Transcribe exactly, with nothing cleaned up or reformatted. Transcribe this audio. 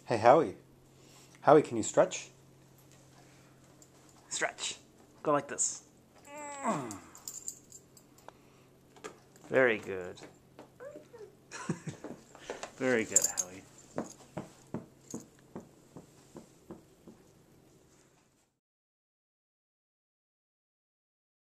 Hey, Howie. Howie, can you stretch? Stretch. Go like this. Very good. Very good.